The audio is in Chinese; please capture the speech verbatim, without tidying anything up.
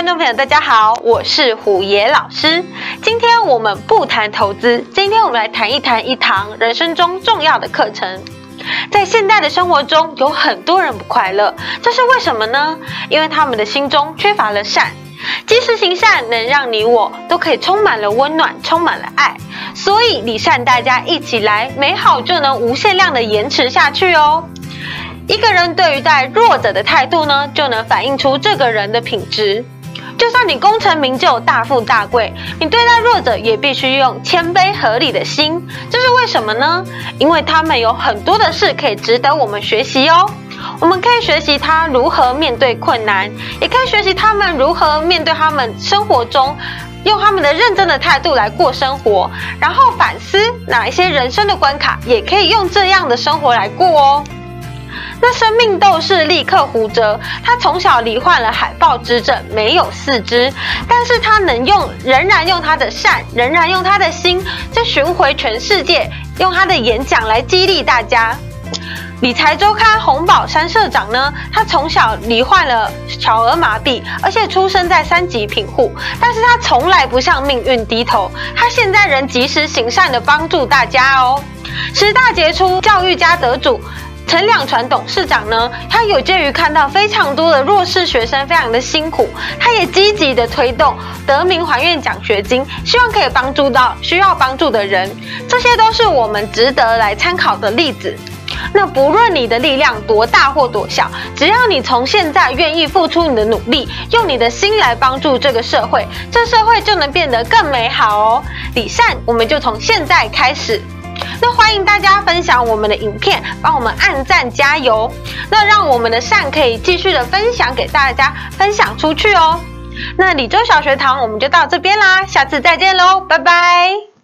众朋友，大家好，我是虎爷老师。今天我们不谈投资，今天我们来谈一谈一堂人生中重要的课程。在现代的生活中，有很多人不快乐，这是为什么呢？因为他们的心中缺乏了善。及时行善能让你我都可以充满了温暖，充满了爱。所以礼善大家一起来，美好就能无限量的延迟下去哦。一个人对于待弱者的态度呢，就能反映出这个人的品质。就算你功成名就、大富大贵，你对待弱者也必须用谦卑合理的心。这是为什么呢？因为他们有很多的事可以值得我们学习哦。我们可以学习他如何面对困难，也可以学习他们如何面对他们生活中用他们的认真的态度来过生活，然后反思哪一些人生的关卡也可以用这样的生活来过哦。那生命斗士立克胡哲，他从小罹患了海豹之症，没有四肢，但是他能用，仍然用他的善，仍然用他的心，在巡回全世界，用他的演讲来激励大家。理财周刊洪宝山社长呢，他从小罹患了小儿麻痹，而且出生在三级贫户，但是他从来不向命运低头，他现在仍及时行善的帮助大家哦。十大杰出教育家得主陈两传董事长呢，他有鉴于看到非常多的弱势学生非常的辛苦，他也积极的推动得名还愿奖学金，希望可以帮助到需要帮助的人。这些都是我们值得来参考的例子。那不论你的力量多大或多小，只要你从现在愿意付出你的努力，用你的心来帮助这个社会，这社会就能变得更美好哦。礼善，我们就从现在开始。那欢迎大家分享我们的影片，帮我们按赞加油，那让我们的善可以继续的分享给大家，分享出去哦。那李州小学堂我们就到这边啦，下次再见喽，拜拜。